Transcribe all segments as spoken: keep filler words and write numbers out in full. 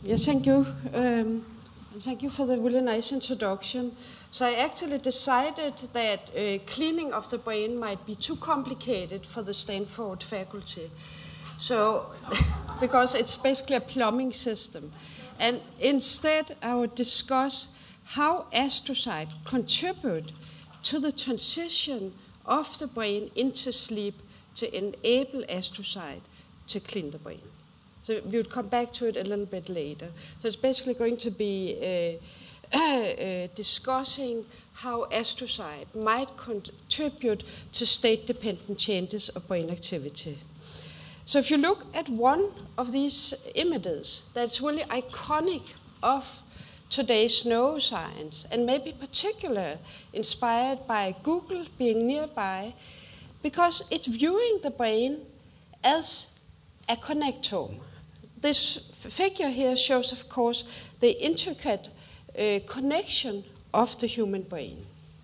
Yeah, thank you. Um, thank you for the really nice introduction. So I actually decided that uh, cleaning of the brain might be too complicated for the Stanford faculty. So, because it's basically a plumbing system. And instead, I would discuss how astrocytes contribute to the transition of the brain into sleep to enable astrocytes to clean the brain. So we would come back to it a little bit later. So it's basically going to be uh, uh, discussing how astrocytes might contribute to state-dependent changes of brain activity. So if you look at one of these images that's really iconic of today's neuroscience, and maybe particularly inspired by Google being nearby, because it's viewing the brain as a connectome. This figure here shows, of course, the intricate uh, connection of the human brain.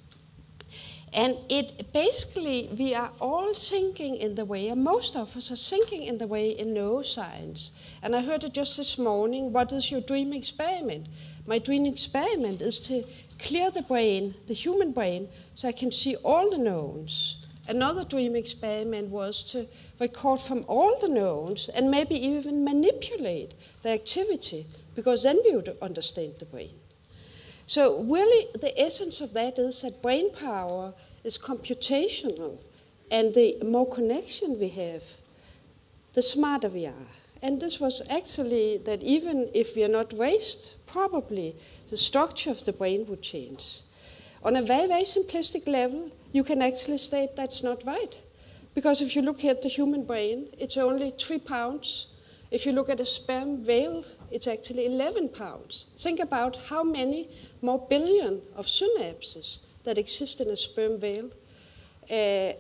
And it basically, we are all thinking in the way, and most of us are thinking in the way in neuroscience. And I heard it just this morning, what is your dream experiment? My dream experiment is to clear the brain, the human brain, so I can see all the neurons. Another dream experiment was to record from all the neurons and maybe even manipulate the activity, because then we would understand the brain. So really, the essence of that is that brain power is computational, and the more connection we have, the smarter we are. And this was actually that even if we are not raised, probably the structure of the brain would change. On a very, very simplistic level, you can actually state that's not right. Because if you look at the human brain, it's only three pounds. If you look at a sperm whale, it's actually eleven pounds. Think about how many more billion of synapses that exist in a sperm whale. Uh,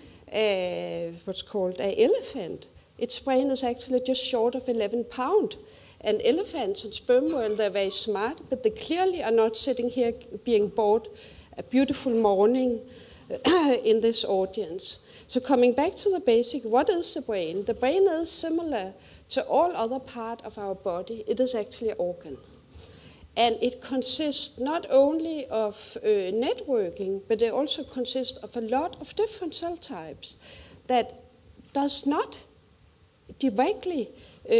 uh, what's called an elephant. Its brain is actually just short of eleven pounds. And elephants and sperm whales, they're very smart, but they clearly are not sitting here being bored a beautiful morning in this audience. So coming back to the basic, what is the brain? The brain is similar to all other parts of our body. It is actually an organ. And it consists not only of uh, networking, but it also consists of a lot of different cell types that does not directly, uh,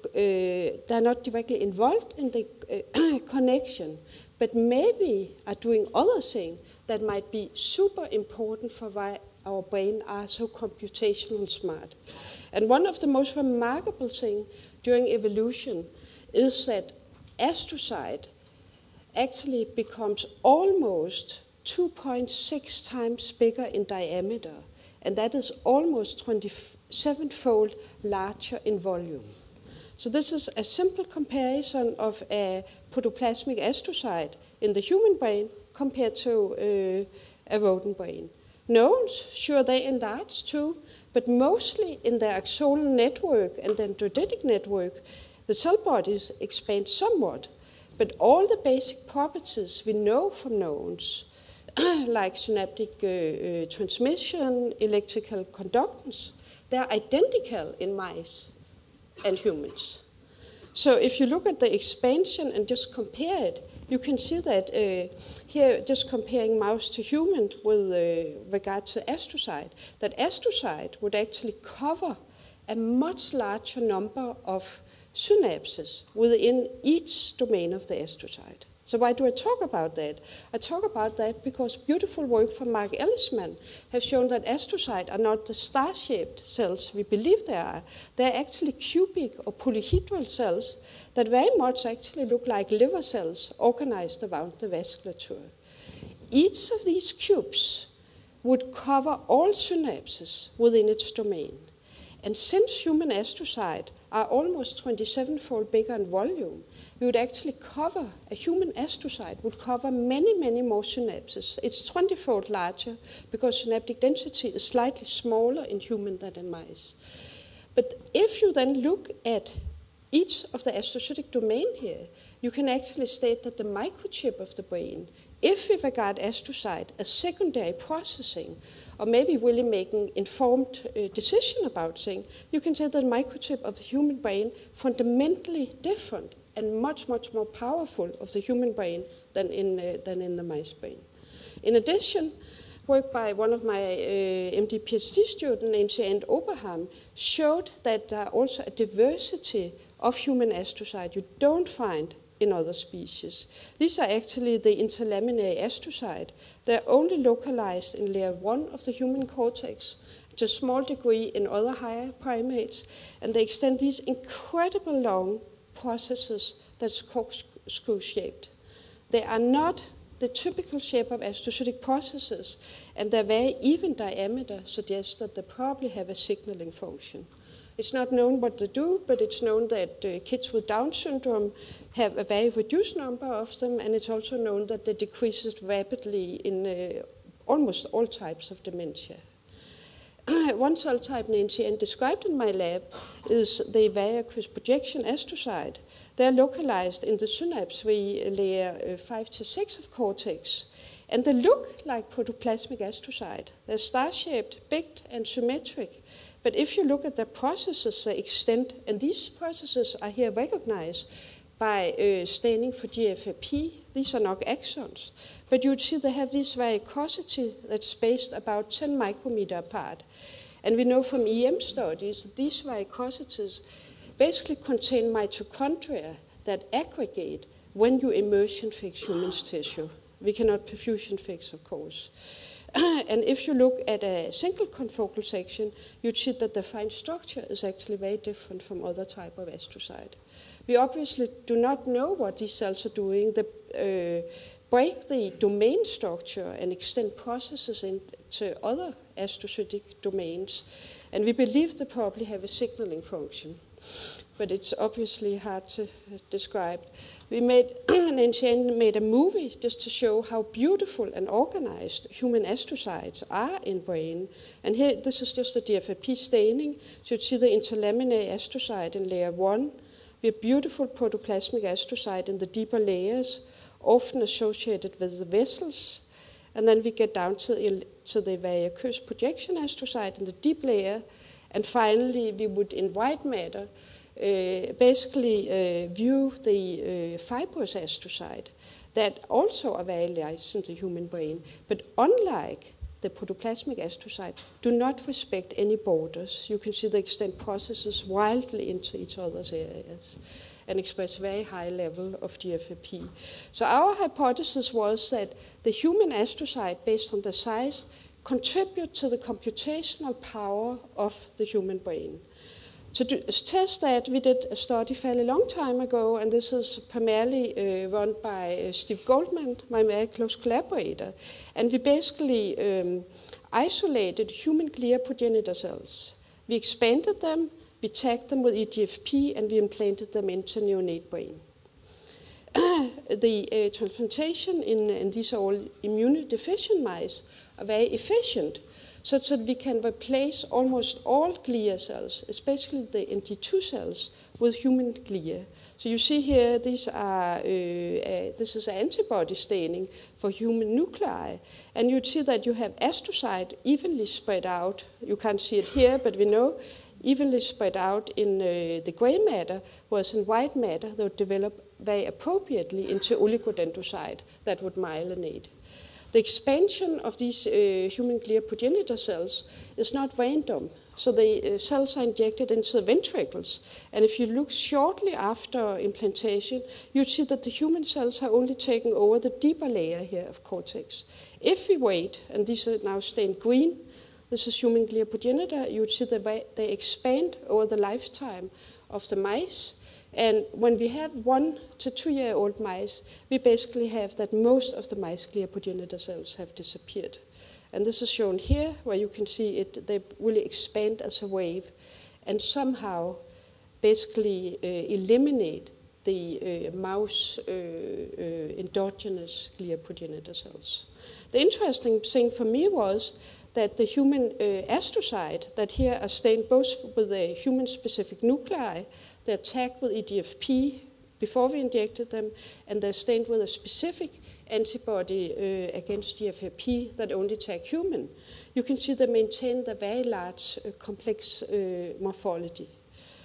uh, they're not directly involved in the uh, connection, but maybe are doing other things that might be super important for why our brain are so computational smart. And one of the most remarkable things during evolution is that astrocyte actually becomes almost two point six times bigger in diameter, and that is almost twenty-seven-fold larger in volume. So this is a simple comparison of a protoplasmic astrocyte in the human brain compared to uh, a rodent brain. Neurons, sure, they enlarge too, but mostly in their axonal network and dendritic network, the cell bodies expand somewhat. But all the basic properties we know from neurons, like synaptic uh, uh, transmission, electrical conductance, they're identical in mice and humans. So if you look at the expansion and just compare it, you can see that uh, here, just comparing mouse to human with uh, regard to astrocyte, that astrocyte would actually cover a much larger number of synapses within each domain of the astrocyte. So why do I talk about that? I talk about that because beautiful work from Mark Ellisman have shown that astrocytes are not the star-shaped cells we believe they are. They're actually cubic or polyhedral cells that very much actually look like liver cells organized around the vasculature. Each of these cubes would cover all synapses within its domain. And since human astrocytes are almost twenty-seven-fold bigger in volume, we would actually cover, a human astrocyte would cover many, many more synapses. It's twenty-fold larger because synaptic density is slightly smaller in human than in mice. But if you then look at each of the astrocytic domain here, you can actually state that the microchip of the brain, if we regard astrocyte as secondary processing, or maybe really making informed uh, decision about things, you can say that the microchip of the human brain fundamentally different and much, much more powerful of the human brain than in, uh, than in the mice brain. In addition, work by one of my uh, M D PhD student, Nancy and Oberham, showed that there are also a diversity of human astrocytes you don't find in other species. These are actually the interlaminary astrocytes. They're only localized in layer one of the human cortex, to a small degree in other higher primates, and they extend these incredible long processes that's corkscrew-shaped. They are not the typical shape of astrocytic processes, and their very even diameter suggests that they probably have a signaling function. It's not known what they do, but it's known that uh, kids with Down syndrome have a very reduced number of them, and it's also known that they decrease rapidly in uh, almost all types of dementia. One cell type Nancy N described in my lab is the various projection astrocyte. They're localized in the synapse layer uh, five to six of cortex, and they look like protoplasmic astrocyte. They're star-shaped, big and symmetric. But if you look at the processes they extend, and these processes are here recognized by uh, staining for G F A P, these are not axons, but you'd see they have this varicosity that's spaced about ten micrometer apart. And we know from E M studies that these varicosities basically contain mitochondria that aggregate when you immersion fix human tissue. We cannot perfusion fix, of course. And if you look at a single confocal section, you'd see that the fine structure is actually very different from other type of astrocyte. We obviously do not know what these cells are doing. They uh, break the domain structure and extend processes into other astrocytic domains. And we believe they probably have a signaling function, but it's obviously hard to describe. We made, Nancy N made a movie just to show how beautiful and organized human astrocytes are in brain. And here, this is just the D F A P staining. So you see the interlaminary astrocyte in layer one. We have beautiful protoplasmic astrocyte in the deeper layers, often associated with the vessels. And then we get down to the, to the varicose projection astrocyte in the deep layer. And finally, we would, in white matter, uh, basically uh, view the uh, fibrous astrocyte that also are very large in the human brain. But unlike the protoplasmic astrocyte, do not respect any borders. You can see they extend processes wildly into each other's areas and express very high level of G F A P. So our hypothesis was that the human astrocyte, based on the size, contribute to the computational power of the human brain. To do, test that, we did a study fairly long time ago, and this is primarily uh, run by uh, Steve Goldman, my very close collaborator. And we basically um, isolated human glial progenitor cells. We expanded them, we tagged them with E G F P, and we implanted them into neonate brain. The uh, transplantation in, in these are all immunodeficient mice are very efficient, such that we can replace almost all glia cells, especially the N T two cells, with human glia. So you see here, these are, uh, uh, this is antibody staining for human nuclei. And you'd see that you have astrocyte evenly spread out. You can't see it here, but we know evenly spread out in uh, the gray matter, whereas in white matter, they would develop very appropriately into oligodendrocyte that would myelinate. The expansion of these uh, human glial progenitor cells is not random. So the uh, cells are injected into the ventricles. And if you look shortly after implantation, you'd see that the human cells are only taking over the deeper layer here of cortex. If we wait, and these are now stained green, this is human glial progenitor, you'd see that they expand over the lifetime of the mice. And when we have one to two-year-old mice, we basically have that most of the mice glial progenitor cells have disappeared. And this is shown here, where you can see it, they really expand as a wave and somehow basically uh, eliminate the uh, mouse uh, uh, endogenous glial progenitor cells. The interesting thing for me was that the human uh, astrocyte that here are stained both with the human-specific nuclei, they're tagged with E G F P before we injected them, and they're stained with a specific antibody uh, against G F A P that only tag human. You can see they maintain the very large, uh, complex uh, morphology.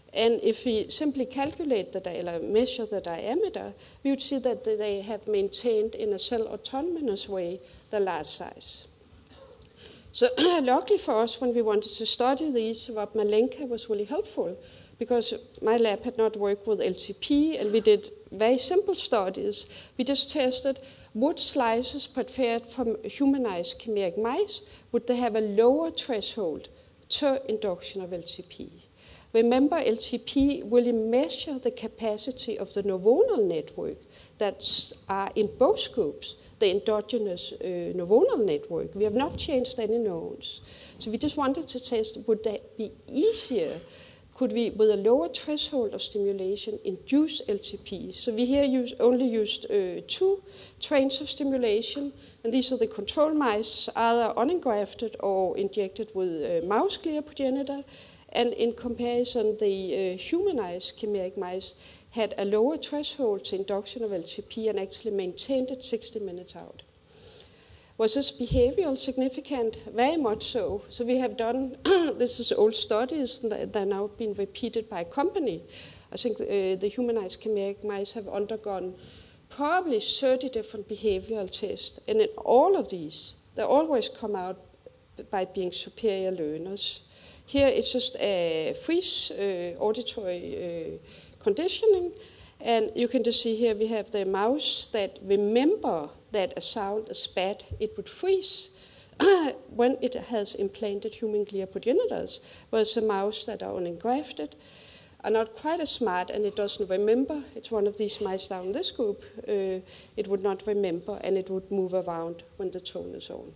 And if we simply calculate the or measure the diameter, we would see that they have maintained in a cell autonomous way the large size. So luckily for us, when we wanted to study these, Rob Malenka was really helpful, because my lab had not worked with L T P, and we did very simple studies. We just tested, would slices prepared from humanized chimeric mice, would they have a lower threshold to induction of L T P? Remember, L T P will measure the capacity of the neuronal network that are in both groups, the endogenous uh, neuronal network. We have not changed any neurons. So we just wanted to test, would that be easier? Could we, with a lower threshold of stimulation, induce L T P? So we here use, only used uh, two trains of stimulation, and these are the control mice, either unengrafted or injected with uh, mouse glia progenitor. And in comparison, the uh, humanized chimeric mice had a lower threshold to induction of L T P and actually maintained it sixty minutes out. Was this behavioral significant? Very much so. So we have done, this is old studies that are now being repeated by a company. I think uh, the humanized chimeric mice have undergone probably thirty different behavioral tests. And in all of these, they always come out by being superior learners. Here it's just a freeze uh, auditory uh, conditioning. And you can just see here we have the mouse that remember that a sound is bad, it would freeze when it has implanted human glia progenitors, whereas the mouse that are unengrafted are not quite as smart and it doesn't remember. It's one of these mice down in this group. Uh, it would not remember and it would move around when the tone is on.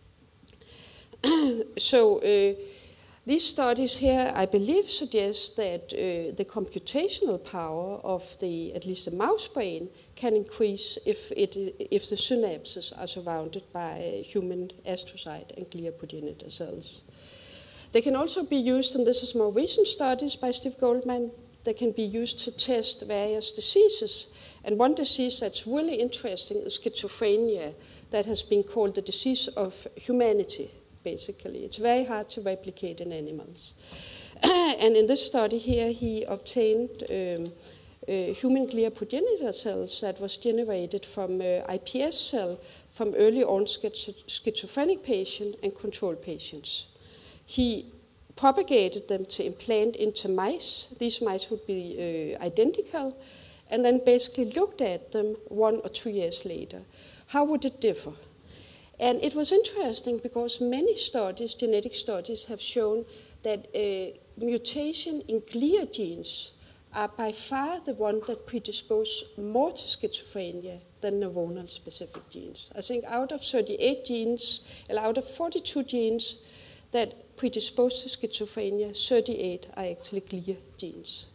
So uh, these studies here, I believe, suggest that uh, the computational power of the, at least the mouse brain, can increase if, it, if the synapses are surrounded by human astrocyte and glia progenitor cells. They can also be used, and this is more recent studies by Steve Goldman, they can be used to test various diseases. And one disease that's really interesting is schizophrenia, that has been called the disease of humanity. Basically, it's very hard to replicate in animals. And in this study here, he obtained um, uh, human glia progenitor cells that was generated from uh, I P S cell from early onset schizophrenic patient and control patients. He propagated them to implant into mice. These mice would be uh, identical, and then basically looked at them one or two years later. How would it differ? And it was interesting because many studies, genetic studies, have shown that uh, mutation in glia genes are by far the one that predispose more to schizophrenia than neuronal specific genes. I think out of thirty-eight genes, out of forty-two genes that predispose to schizophrenia, thirty-eight are actually glia genes.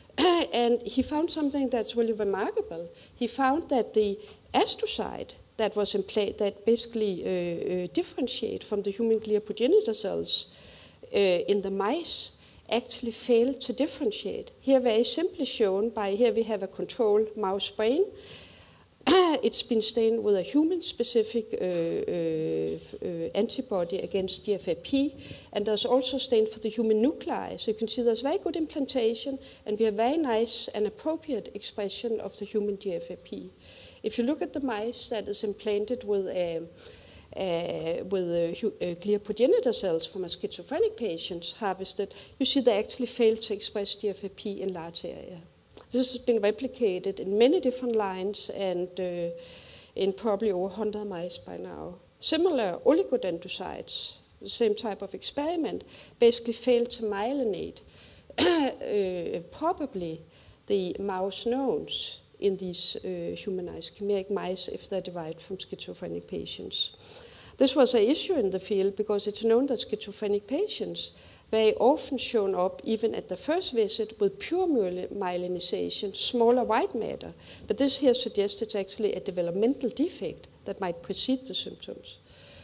And he found something that's really remarkable. He found that the astrocyte that was in play, that basically uh, uh, differentiate from the human glia progenitor cells uh, in the mice actually failed to differentiate. Here very simply shown by, here we have a control mouse brain. It's been stained with a human-specific uh, uh, uh, antibody against G F A P, and there's also stained for the human nuclei. So you can see there's very good implantation, and we have very nice and appropriate expression of the human G F A P. If you look at the mice that is implanted with a, uh, with uh, uh, glia progenitor cells from a schizophrenic patient harvested, you see they actually fail to express G F A P in large area. This has been replicated in many different lines and uh, in probably over one hundred mice by now. Similar oligodendrocytes, the same type of experiment, basically failed to myelinate uh, probably the mouse neurons in these uh, humanized chimeric mice if they're derived from schizophrenic patients. This was an issue in the field because it's known that schizophrenic patients very often shown up even at the first visit with pure myelinization, smaller white matter. But this here suggests it's actually a developmental defect that might precede the symptoms.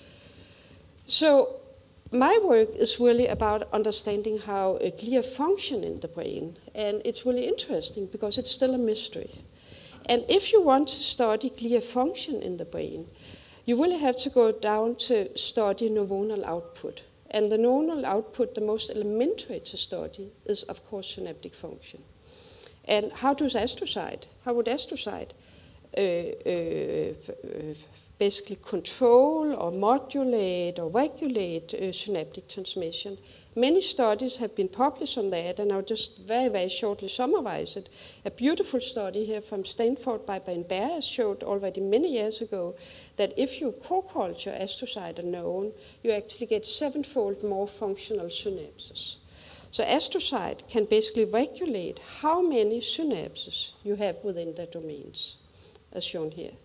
So my work is really about understanding how a glia function in the brain. And it's really interesting because it's still a mystery. And if you want to study glia function in the brain, you really have to go down to study neuronal output. And the neuronal output, the most elementary to study, is of course synaptic function. And how does astrocyte, how would astrocyte uh, uh, basically control or modulate or regulate uh, synaptic transmission? Many studies have been published on that, and I'll just very, very shortly summarize it. A beautiful study here from Stanford by Ben Baer showed already many years ago that if you co-culture astrocyte and neuron, you actually get sevenfold more functional synapses. So astrocyte can basically regulate how many synapses you have within the domains, as shown here.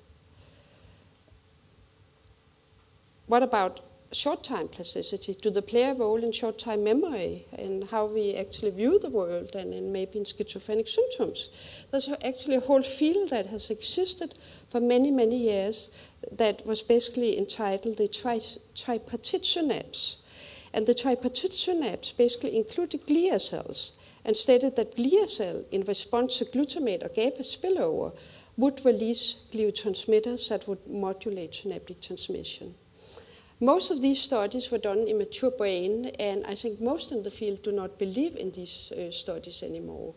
What about short-time plasticity? Do they play a role in short-time memory and how we actually view the world and in maybe in schizophrenic symptoms? There's actually a whole field that has existed for many, many years that was basically entitled the tri tripartite synapse. And the tripartite synapse basically included glia cells and stated that glia cell, in response to glutamate or GABA spillover, would release gliotransmitters that would modulate synaptic transmission. Most of these studies were done in mature brain, and I think most in the field do not believe in these uh, studies anymore.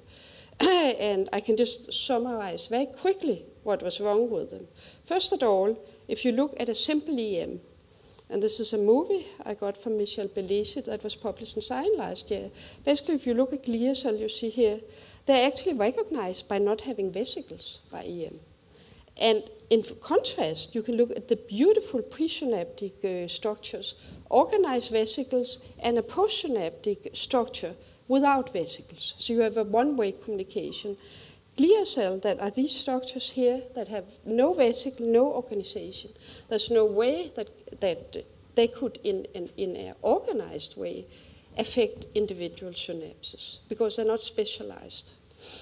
And I can just summarize very quickly what was wrong with them. First of all, if you look at a simple E M, and this is a movie I got from Michel Bellesi that was published in Science last year. Basically, if you look at glia cell, you see here, they're actually recognized by not having vesicles by E M. And in contrast, you can look at the beautiful presynaptic uh, structures, organized vesicles, and a postsynaptic structure without vesicles. So you have a one-way communication. Glia cell, that are these structures here that have no vesicle, no organization. There's no way that, that they could, in, in, in an organized way, affect individual synapses because they're not specialized.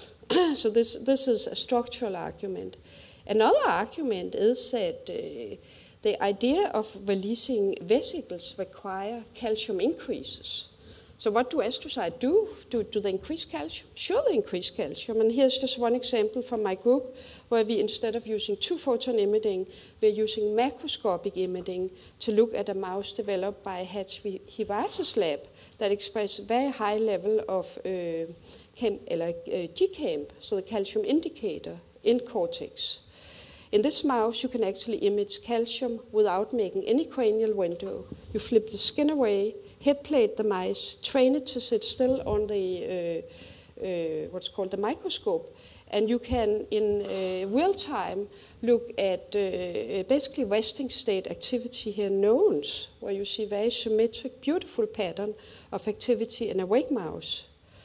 So this, this is a structural argument. Another argument is that uh, the idea of releasing vesicles require calcium increases. So what do astrocytes do? do? Do they increase calcium? Sure, they increase calcium. And here's just one example from my group where we, instead of using two-photon imaging, we're using macroscopic imaging to look at a mouse developed by Hatch Hivasa's lab that expresses very high level of uh, chem, uh, G CAMP, so the calcium indicator, in cortex. In this mouse, you can actually image calcium without making any cranial window. You flip the skin away, head plate the mice, train it to sit still on the uh, uh, what's called the microscope, and you can, in uh, real time, look at uh, basically resting state activity here in neurons, where you see very symmetric, beautiful pattern of activity in a awake mouse.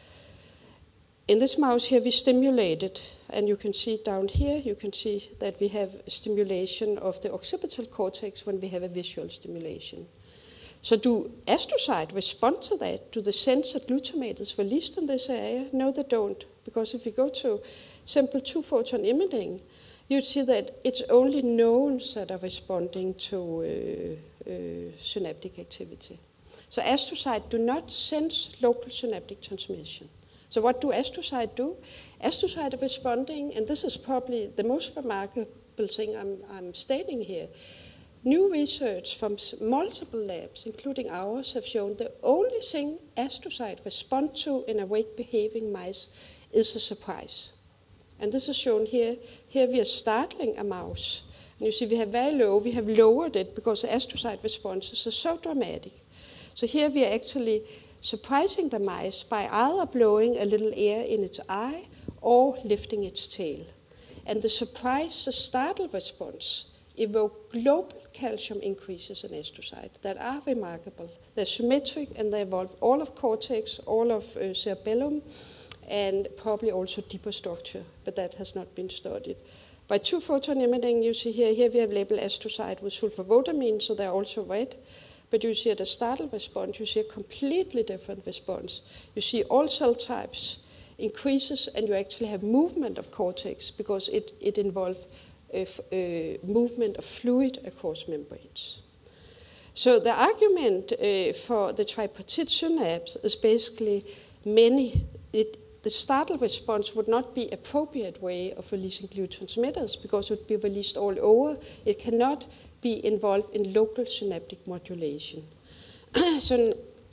In this mouse here, we stimulated, and you can see down here, you can see that we have stimulation of the occipital cortex when we have a visual stimulation. So do astrocytes respond to that? Do they sense that glutamate is released in this area? No, they don't. Because if you go to simple two-photon imaging, you'd see that it's only neurons that are responding to uh, uh, synaptic activity. So astrocytes do not sense local synaptic transmission. So what do astrocytes do? Astrocytes are responding, and this is probably the most remarkable thing I'm, I'm stating here. New research from multiple labs, including ours, have shown the only thing astrocytes respond to in awake behaving mice is a surprise. And this is shown here. Here we are startling a mouse. And you see we have very low, we have lowered it because the astrocyte responses are so dramatic. So here we are actually surprising the mice by either blowing a little air in its eye or lifting its tail. And the surprise, the startle response, evoke global calcium increases in astrocytes that are remarkable. They're symmetric and they involve all of cortex, all of uh, cerebellum, and probably also deeper structure, but that has not been studied. By two-photon imaging, you see here, here we have labeled astrocyte with sulfavodamine, so they're also red. But you see at the startle response, you see a completely different response. You see all cell types increases, and you actually have movement of cortex because it, it involves a, a movement of fluid across membranes. So the argument uh, for the tripartite synapse is basically many. It, the startle response would not be an appropriate way of releasing gliotransmitters because it would be released all over. It cannot be involved in local synaptic modulation. So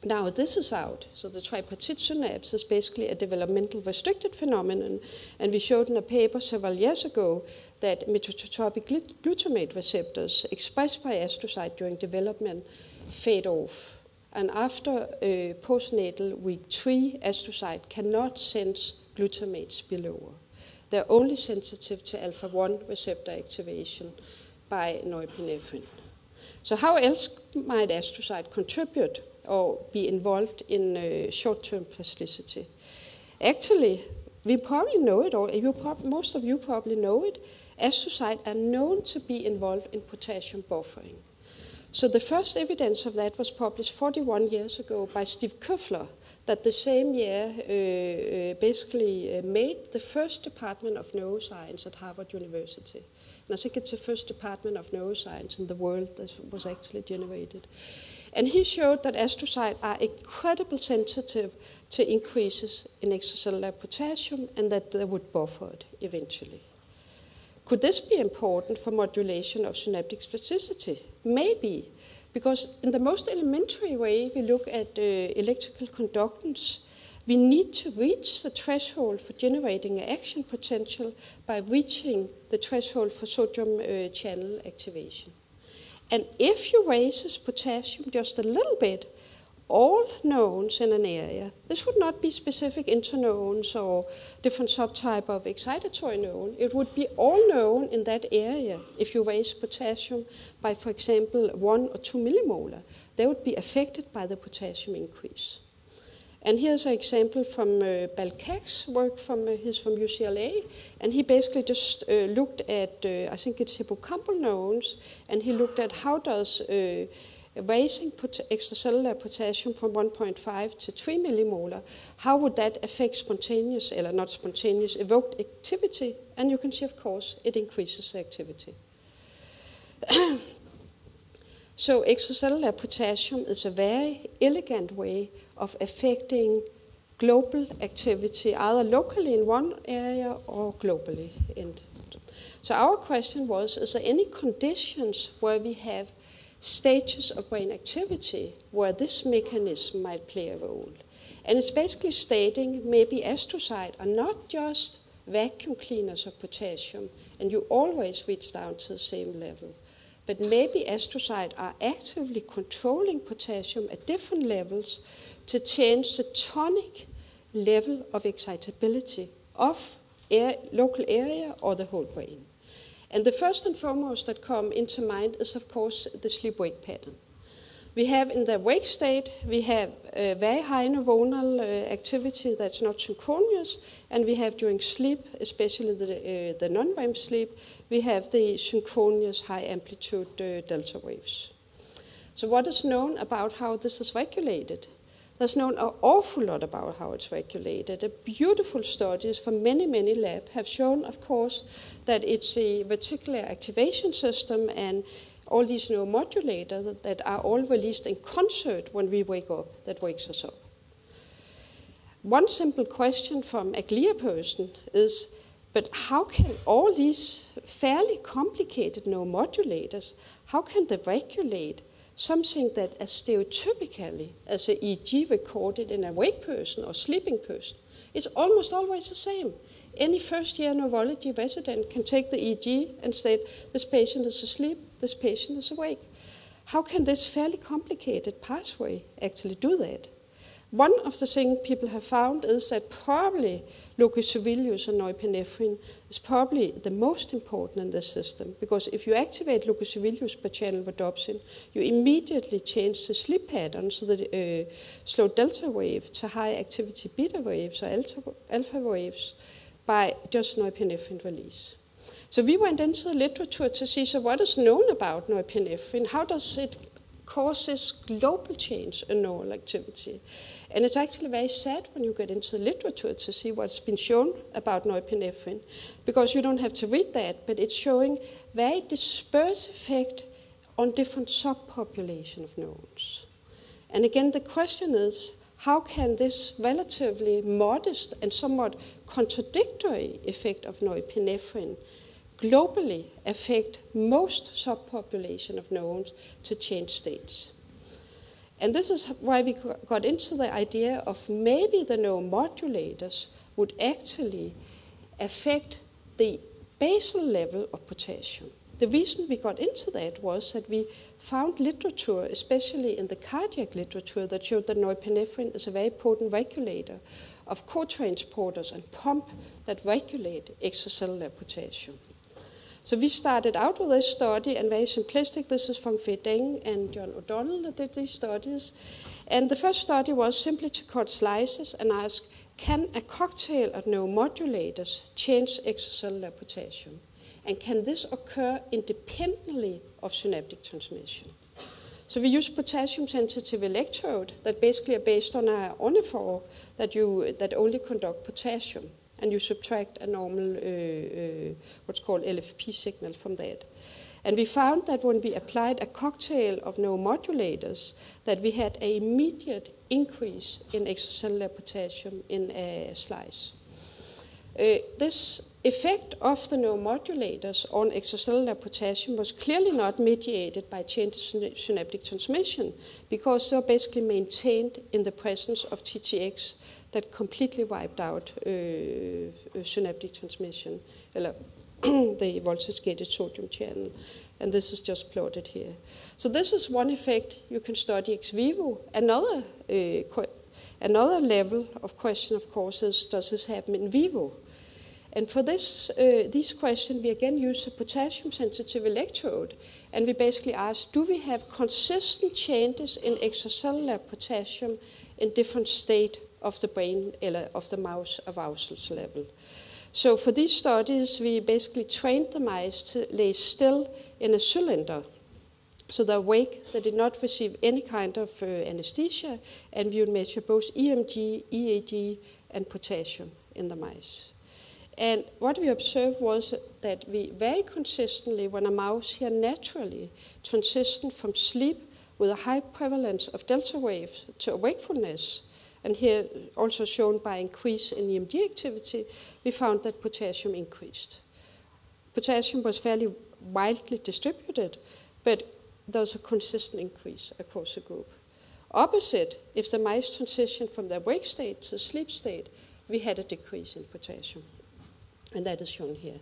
Now this is out. So the tripartite synapse is basically a developmental restricted phenomenon, and we showed in a paper several years ago that mitotropic glutamate receptors expressed by astrocyte during development fade off. And after uh, postnatal week three, astrocyte cannot sense glutamate spillover. They're only sensitive to alpha one receptor activation by norepinephrine. So how else might astrocyte contribute or be involved in uh, short-term plasticity? Actually, we probably know it, or you prob- most of you probably know it. Astrocytes are known to be involved in potassium buffering. So the first evidence of that was published forty-one years ago by Steve Kuffler, that the same year uh, uh, basically uh, made the first department of neuroscience at Harvard University. And I think it's the first department of neuroscience in the world that was actually generated. And he showed that astrocytes are incredibly sensitive to increases in extracellular potassium and that they would buffer it eventually. Could this be important for modulation of synaptic plasticity? Maybe, because in the most elementary way, we look at uh, electrical conductance. We need to reach the threshold for generating an action potential by reaching the threshold for sodium uh, channel activation. And if you raise potassium just a little bit, all neurons in an area, this would not be specific interneurons or different subtype of excitatory neuron, it would be all neuron in that area. If you raise potassium by, for example, one or two millimolar, they would be affected by the potassium increase. And here's an example from uh, Balcak's work, from uh, he's from U C L A, and he basically just uh, looked at, uh, I think it's hippocampal neurons, and he looked at how does uh, raising pot- extracellular potassium from one point five to three millimolar, how would that affect spontaneous, or not spontaneous, evoked activity? And you can see, of course, it increases the activity. So extracellular potassium is a very elegant way of affecting global activity, either locally in one area or globally. In. So our question was, is there any conditions where we have stages of brain activity where this mechanism might play a role? And it's basically stating maybe astrocytes are not just vacuum cleaners of potassium, and you always reach down to the same level. But maybe astrocytes are actively controlling potassium at different levels to change the tonic level of excitability of air, local area or the whole brain. And the first and foremost that come into mind is, of course, the sleep-wake pattern. We have in the wake state, we have a very high neuronal uh, activity that's not synchronous, and we have during sleep, especially the, uh, the non-R E M sleep, we have the synchronous high amplitude uh, delta waves. So what is known about how this is regulated? There's known an awful lot about how it's regulated. A beautiful studies from many, many labs have shown, of course, that it's a reticular activation system and all these neuromodulators that are all released in concert when we wake up, that wakes us up. One simple question from a Glial person is, but how can all these fairly complicated neuromodulators, how can they regulate something that is stereotypically as an E E G recorded in a awake person or sleeping person? It's almost always the same. Any first-year neurology resident can take the E E G and say, this patient is asleep, this patient is awake. How can this fairly complicated pathway actually do that? One of the things people have found is that probably locus coeruleus and norepinephrine is probably the most important in this system, because if you activate locus coeruleus by channel rhodopsin, you immediately change the sleep pattern, so the uh, slow delta wave to high activity beta waves or alpha, alpha waves by just norepinephrine release. So we went into the literature to see, so what is known about norepinephrine? How does it cause this global change in neural activity? And it's actually very sad when you get into the literature to see what's been shown about norepinephrine, because you don't have to read that, but it's showing very dispersed effect on different subpopulation of neurons. And again, the question is, how can this relatively modest and somewhat contradictory effect of norepinephrine globally affect most subpopulation of neurons to change states? And this is why we got into the idea of maybe the neuromodulators would actually affect the basal level of potassium. The reason we got into that was that we found literature, especially in the cardiac literature, that showed that norepinephrine is a very potent regulator of co-transporters and pump that regulate extracellular potassium. So we started out with this study, and very simplistic, this is from Fei Deng and John O'Donnell that did these studies. And the first study was simply to cut slices and ask, can a cocktail of neuromodulators change extracellular potassium? And can this occur independently of synaptic transmission? So we use potassium-sensitive electrode that basically are based on a ionophore that, you, that only conduct potassium. And you subtract a normal, uh, uh, what's called L F P signal from that. And we found that when we applied a cocktail of neuromodulators, that we had an immediate increase in extracellular potassium in a slice. Uh, this effect of the neuromodulators on extracellular potassium was clearly not mediated by changes in synaptic transmission, because they were basically maintained in the presence of T T X that completely wiped out uh, synaptic transmission, or the voltage-gated sodium channel. And this is just plotted here. So this is one effect you can study ex vivo. Another, uh, another level of question, of course, is, does this happen in vivo? And for this, uh, these questions, we again use a potassium-sensitive electrode, and we basically ask, do we have consistent changes in extracellular potassium in different states of the brain, or of the mouse arousal level? So for these studies, we basically trained the mice to lay still in a cylinder. So they're awake, they did not receive any kind of uh, anesthesia, and we would measure both E M G, E E G, and potassium in the mice. And what we observed was that we very consistently, when a mouse here naturally transitioned from sleep with a high prevalence of delta waves to wakefulness, and here also shown by increase in E M G activity, we found that potassium increased. Potassium was fairly widely distributed, but there was a consistent increase across the group. Opposite, if the mice transitioned from their wake state to sleep state, we had a decrease in potassium. And that is shown here.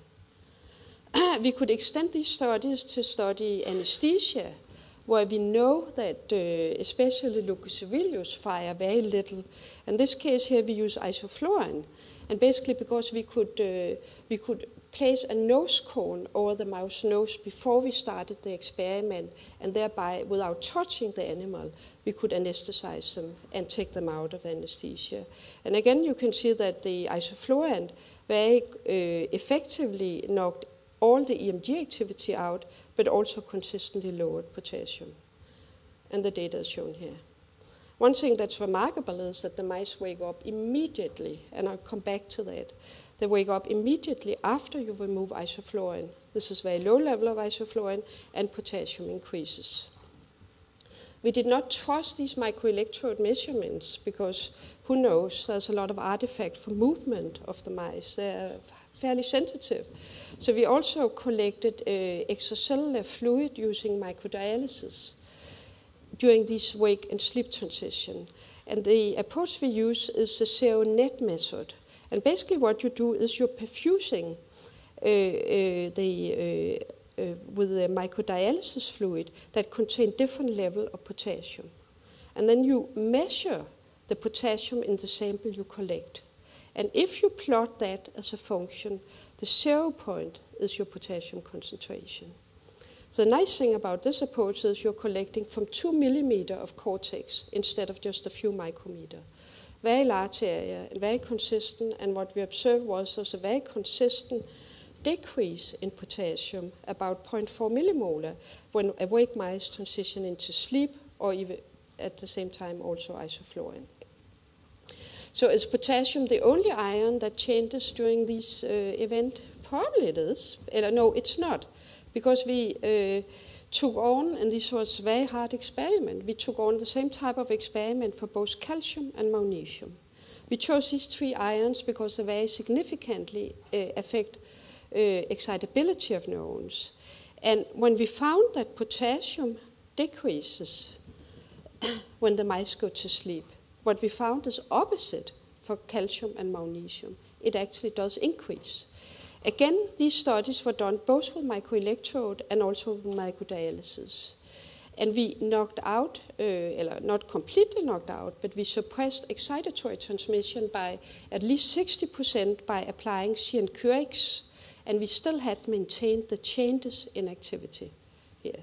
We could extend these studies to study anesthesia, where we know that uh, especially leukocereus fire very little. In this case here, we use isoflurane. And basically because we could, uh, we could place a nose cone over the mouse nose before we started the experiment, and thereby, without touching the animal, we could anesthetize them and take them out of anesthesia. And again, you can see that the isoflurane very uh, effectively knocked all the E M G activity out, but also consistently lowered potassium. And the data is shown here. One thing that's remarkable is that the mice wake up immediately, and I'll come back to that. They wake up immediately after you remove isoflurane. This is very low level of isoflurane, and potassium increases. We did not trust these microelectrode measurements because who knows, there's a lot of artifact for movement of the mice. They're fairly sensitive. So we also collected uh, extracellular fluid using microdialysis during this wake and sleep transition. And the approach we use is the zero net method. And basically what you do is you're perfusing uh, uh, the, uh, uh, with the microdialysis fluid that contain different level of potassium. And then you measure the potassium in the sample you collect. And if you plot that as a function, the zero point is your potassium concentration. So the nice thing about this approach is you're collecting from two millimeter of cortex instead of just a few micrometer. Very large area and very consistent, and what we observed was also a very consistent decrease in potassium, about zero point four millimolar, when awake mice transition into sleep, or even at the same time also isoflurane. So is potassium the only ion that changes during this uh, event? Probably it is. Uh, no, it's not. Because we uh, took on, and this was a very hard experiment, we took on the same type of experiment for both calcium and magnesium. We chose these three ions because they very significantly uh, affect uh, excitability of neurons. And when we found that potassium decreases when the mice go to sleep. What we found is opposite for calcium and magnesium. It actually does increase. Again, these studies were done both with microelectrode and also with microdialysis. And we knocked out, uh, not completely knocked out, but we suppressed excitatory transmission by at least sixty percent by applying cyanurics, and we still had maintained the changes in activity here.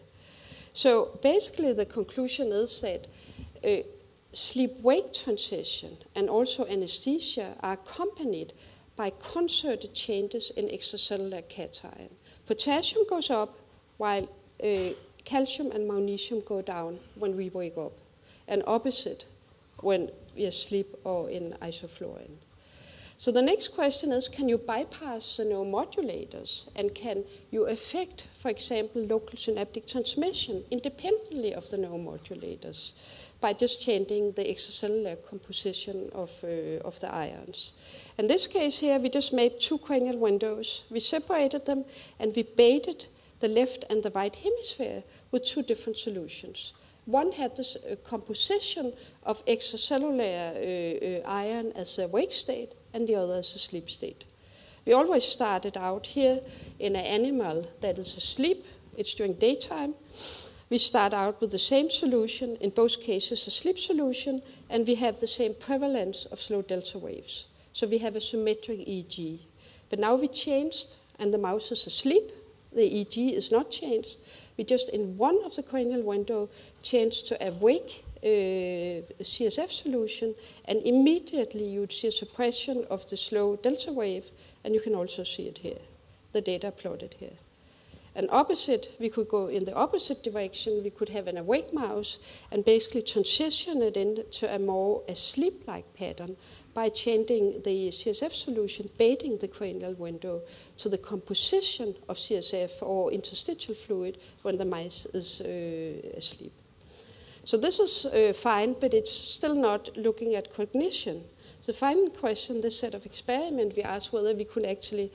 So basically the conclusion is that uh, sleep-wake transition and also anesthesia are accompanied by concerted changes in extracellular cation. Potassium goes up while uh, calcium and magnesium go down when we wake up, and opposite when we are asleep or in isoflurane. So the next question is, can you bypass the neuromodulators, and can you affect, for example, local synaptic transmission independently of the neuromodulators by just changing the extracellular composition of, uh, of the ions? In this case here, we just made two cranial windows. We separated them, and we baited the left and the right hemisphere with two different solutions. One had this uh, composition of extracellular uh, uh, iron as a wake state, and the other as a sleep state. We always started out here in an animal that is asleep. It's during daytime. We start out with the same solution, in both cases a sleep solution, and we have the same prevalence of slow delta waves. So we have a symmetric E E G. But now we changed, and the mouse is asleep. The E E G is not changed. We just, in one of the cranial window, changed to a wake uh, C S F solution, and immediately you would see a suppression of the slow delta wave, and you can also see it here. The data plotted here. And opposite, we could go in the opposite direction. We could have an awake mouse and basically transition it into a more a sleep-like pattern by changing the C S F solution, baiting the cranial window to the composition of C S F or interstitial fluid when the mice is uh, asleep. So this is uh, fine, but it's still not looking at cognition. The final question, this set of experiment, we asked whether we could actually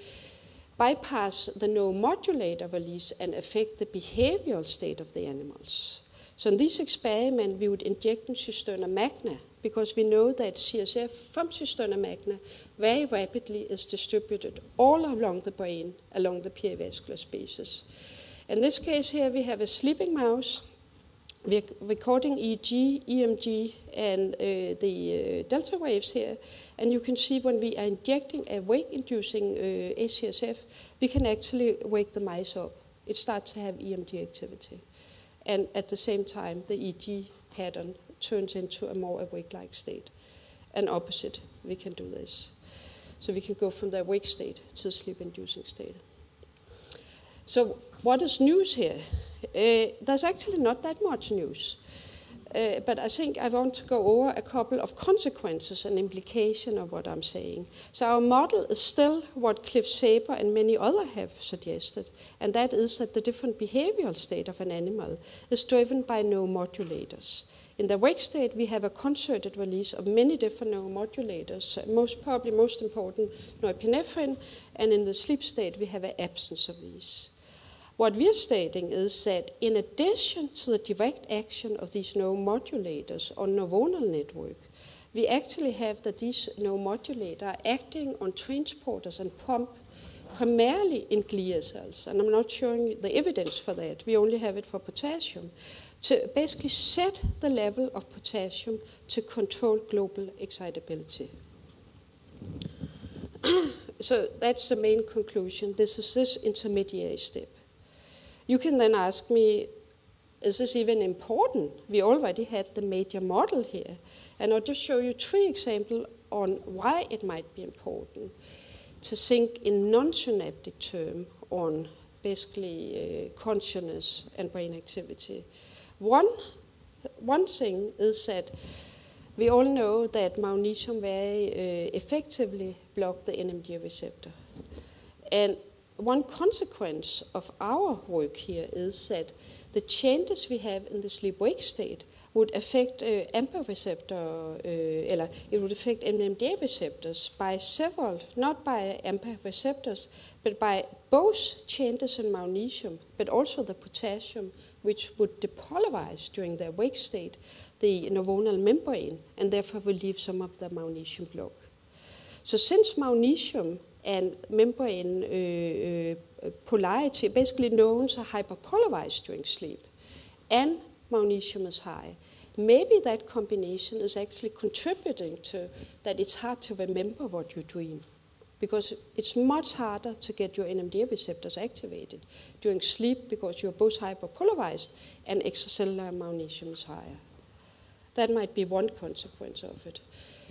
bypass the neuromodulator release and affect the behavioral state of the animals. So in this experiment, we would inject in cisterna magna, because we know that C S F from cisterna magna very rapidly is distributed all along the brain, along the perivascular spaces. In this case here, we have a sleeping mouse. We're recording E E G, E M G, and uh, the uh, delta waves here. And you can see when we are injecting a wake-inducing uh, A C S F, we can actually wake the mice up. It starts to have E M G activity. And at the same time, the E E G pattern turns into a more awake-like state. And opposite, we can do this. So we can go from the awake state to the sleep-inducing state. So what is news here? Uh, there's actually not that much news. Uh, but I think I want to go over a couple of consequences and implications of what I'm saying. So our model is still what Cliff Saber and many others have suggested, and that is that the different behavioral state of an animal is driven by neuromodulators. In the wake state, we have a concerted release of many different neuromodulators, most probably most important norepinephrine, and in the sleep state, we have an absence of these. What we're stating is that in addition to the direct action of these neuromodulators on neuronal network, we actually have that these neuromodulators are acting on transporters and pump primarily in glia cells. And I'm not showing you the evidence for that. We only have it for potassium, to basically set the level of potassium to control global excitability. So that's the main conclusion. This is this intermediary step. You can then ask me, is this even important? We already had the major model here. And I'll just show you three examples on why it might be important to think in non-synaptic terms on basically uh, consciousness and brain activity. One, one thing is that we all know that magnesium very uh, effectively blocks the N M G receptor. And one consequence of our work here is that the changes we have in the sleep-wake state would affect uh, A M P A receptor, uh, or it would affect N M D A receptors by several, not by A M P A receptors, but by both changes in magnesium, but also the potassium, which would depolarize during the awake state, the neuronal membrane and therefore will leave some of the magnesium block. So since magnesium and membrane uh, uh, polarity are basically known to hyperpolarize during sleep, and magnesium is high, maybe that combination is actually contributing to that it's hard to remember what you dream, because it's much harder to get your N M D A receptors activated during sleep because you're both hyperpolarized and extracellular magnesium is higher. That might be one consequence of it.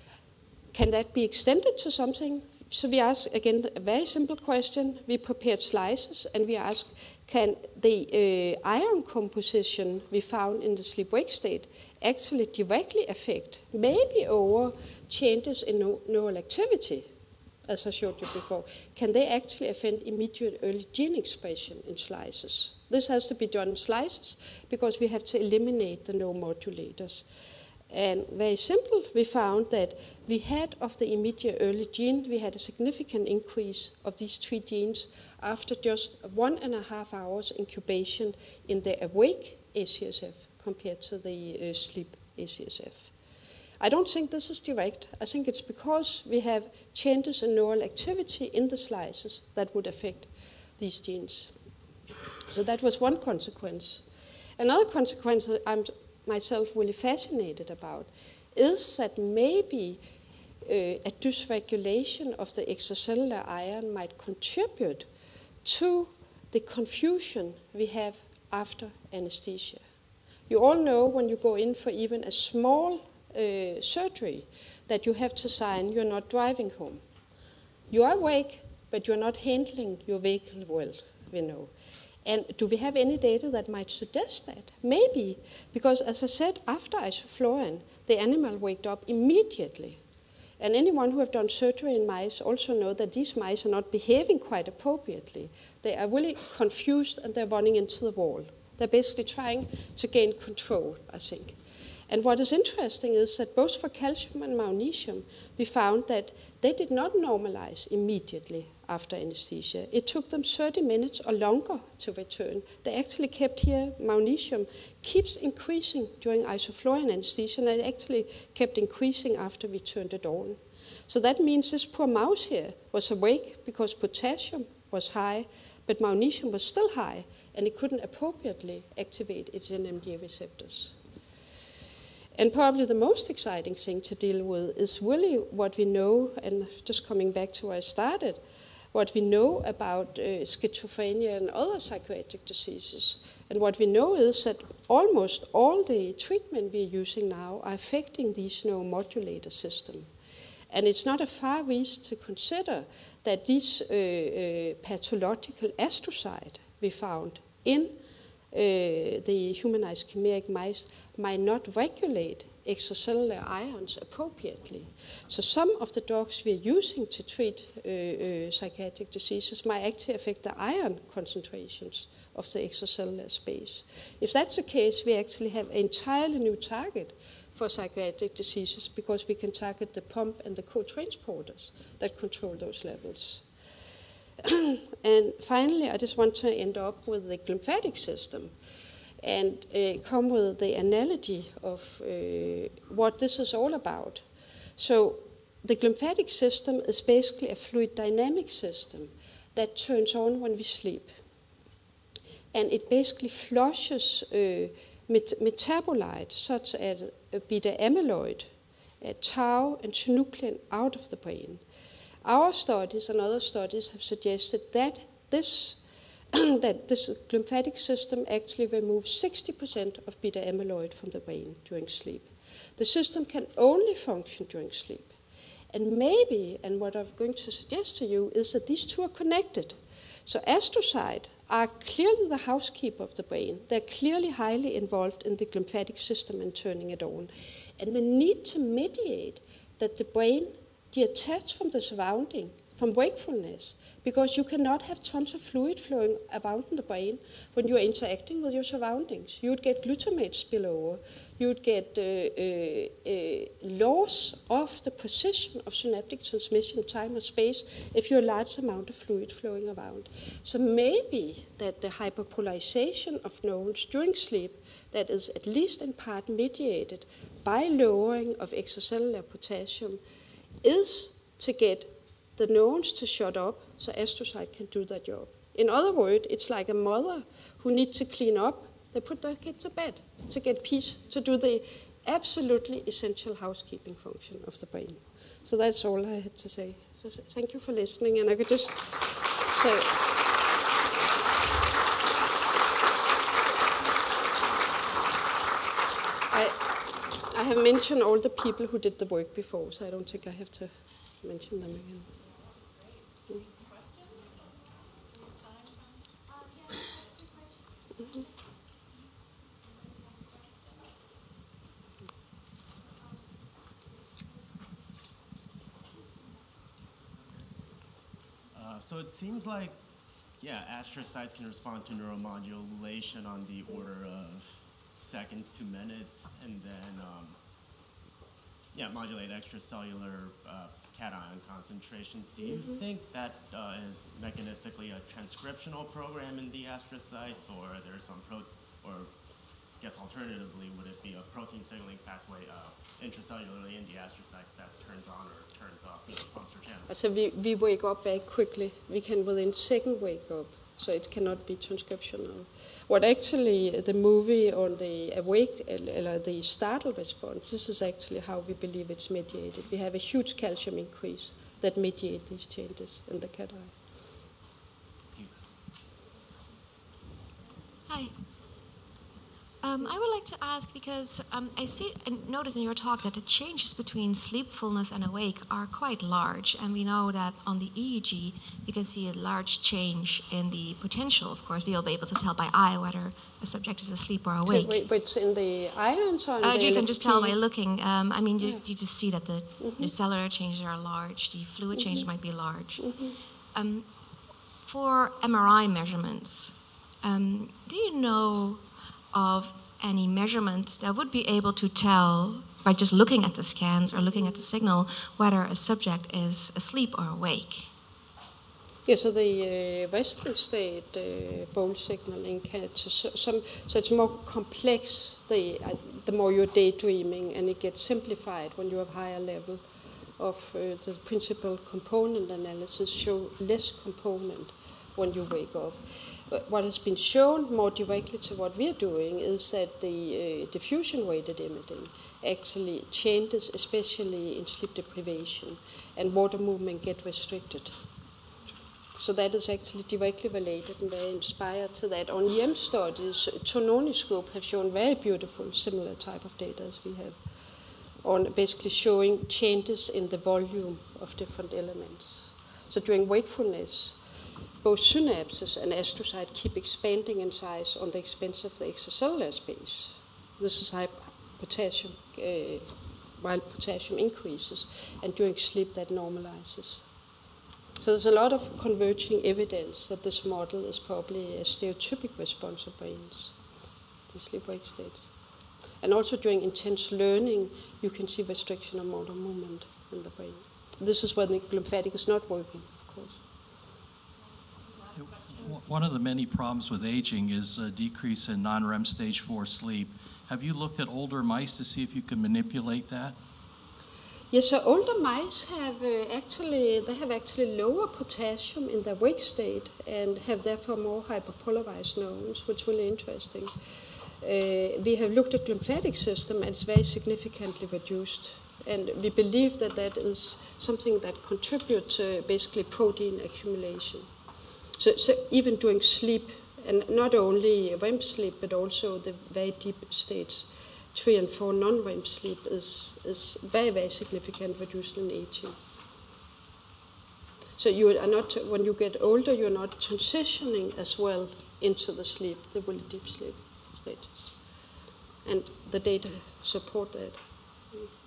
Can that be extended to something? So we ask, again, a very simple question. We prepared slices and we asked, can the uh, iron composition we found in the sleep-wake state actually directly affect, maybe over changes in no neural activity, as I showed you before? Can they actually affect immediate early gene expression in slices? This has to be done in slices because we have to eliminate the neuromodulators. And very simple, we found that we had of the immediate early gene, we had a significant increase of these three genes after just one and a half hours incubation in the awake A C S F compared to the uh, sleep A C S F. I don't think this is direct. I think it's because we have changes in neural activity in the slices that would affect these genes. So that was one consequence. Another consequence that I'm myself really fascinated about is that maybe uh, a dysregulation of the extracellular iron might contribute to the confusion we have after anesthesia. You all know when you go in for even a small uh, surgery that you have to sign you're not driving home. You are awake, but you're not handling your vehicle well, we know. And do we have any data that might suggest that? Maybe, because as I said, after isoflurane, the animal waked up immediately. And anyone who have done surgery in mice also know that these mice are not behaving quite appropriately. They are really confused and they're running into the wall. They're basically trying to gain control, I think. And what is interesting is that both for calcium and magnesium, we found that they did not normalize immediately after anesthesia. It took them thirty minutes or longer to return. They actually kept here, magnesium keeps increasing during isoflurane anesthesia, and it actually kept increasing after we turned it on. So that means this poor mouse here was awake because potassium was high, but magnesium was still high, and it couldn't appropriately activate its N M D A receptors. And probably the most exciting thing to deal with is really what we know, and just coming back to where I started, what we know about uh, schizophrenia and other psychiatric diseases. And what we know is that almost all the treatment we're using now are affecting these neuromodulator system. And it's not a far reach to consider that these uh, uh, pathological astrocytes we found in uh, the humanized chimeric mice might not regulate extracellular ions appropriately. So some of the drugs we're using to treat uh, uh, psychiatric diseases might actually affect the iron concentrations of the extracellular space. If that's the case, we actually have an entirely new target for psychiatric diseases because we can target the pump and the co-transporters that control those levels. And finally, I just want to end up with the glymphatic system and uh, come with the analogy of uh, what this is all about. So the glymphatic system is basically a fluid dynamic system that turns on when we sleep. And it basically flushes uh, met metabolites such as uh, beta amyloid, uh, tau, and synuclein out of the brain. Our studies and other studies have suggested that this that this glymphatic system actually removes sixty percent of beta amyloid from the brain during sleep. The system can only function during sleep. And maybe, and what I'm going to suggest to you, is that these two are connected. So astrocytes are clearly the housekeeper of the brain. They're clearly highly involved in the glymphatic system and turning it on. And they need to mediate that the brain detached from the surrounding from wakefulness, because you cannot have tons of fluid flowing around in the brain when you're interacting with your surroundings. You would get glutamate spillover. You would get uh, uh, uh, loss of the precision of synaptic transmission, time or space, if you're a large amount of fluid flowing around. So maybe that the hyperpolarization of neurons during sleep, that is at least in part mediated by lowering of extracellular potassium, is to get the neurons to shut up so astrocyte can do their job. In other words, it's like a mother who needs to clean up. They put their kid to bed to get peace, to do the absolutely essential housekeeping function of the brain. So that's all I had to say. So thank you for listening, and I could just say... I, I have mentioned all the people who did the work before, so I don't think I have to mention them again. Mm-hmm. Uh, so it seems like, yeah, astrocytes can respond to neuromodulation on the order of seconds to minutes, and then, um, yeah, modulate extracellular uh, cation concentrations. Do you mm-hmm. think that uh, is mechanistically a transcriptional program in the astrocytes, or are there some pro, or I guess alternatively, would it be a protein signaling pathway uh, intracellularly in the astrocytes that turns on or turns off the pumps or channels? So we, we wake up very quickly. We can within second wake up, so it cannot be transcriptional. What actually the movie on the awake, or the startle response, this is actually how we believe it's mediated. We have a huge calcium increase that mediate these changes in the cat eye. Hi. Um, I would like to ask, because um, I see and notice in your talk that the changes between sleepfulness and awake are quite large, and we know that on the E E G you can see a large change in the potential. Of course, we'll be able to tell by eye whether a subject is asleep or awake. So, wait, but in the ions or in uh, the you L F T? can just tell by looking. Um, I mean, you, yeah. you just see that the, mm-hmm. the cellular changes are large, the fluid mm-hmm. changes might be large. Mm-hmm. Um, for M R I measurements, um, do you know of any measurement that would be able to tell, by just looking at the scans or looking at the signal, whether a subject is asleep or awake? Yeah, so the uh, resting state uh, bone signaling can, so, some, so it's more complex the, uh, the more you're daydreaming, and it gets simplified when you have higher level of uh, the principal component analysis show less component when you wake up. What has been shown more directly to what we're doing is that the uh, diffusion-weighted imaging actually changes, especially in sleep deprivation, and water movement get restricted. So that is actually directly related, and they're inspired to that. On E M studies, Tononiscope have shown very beautiful, similar type of data as we have, on basically showing changes in the volume of different elements. So during wakefulness, both synapses and astrocytes keep expanding in size on the expense of the extracellular space. This is high potassium, uh, while potassium increases, and during sleep that normalizes. So there's a lot of converging evidence that this model is probably a stereotypic response of brains, the sleep-wake states. And also during intense learning, you can see restriction of motor movement in the brain. This is when the glymphatic is not working, of course. One of the many problems with aging is a decrease in non R E M stage four sleep. Have you looked at older mice to see if you can manipulate that? Yes, so older mice have uh, actually, they have actually lower potassium in their wake state and have therefore more hyperpolarized neurons, which is really interesting. Uh, we have looked at lymphatic system, and it's very significantly reduced. And we believe that that is something that contributes to basically protein accumulation. So, so even during sleep, and not only R E M sleep, but also the very deep states, three and four non-R E M sleep is, is very, very significant reduced in aging. So you are not, when you get older, you're not transitioning as well into the sleep, the really deep sleep stages. And the data support that.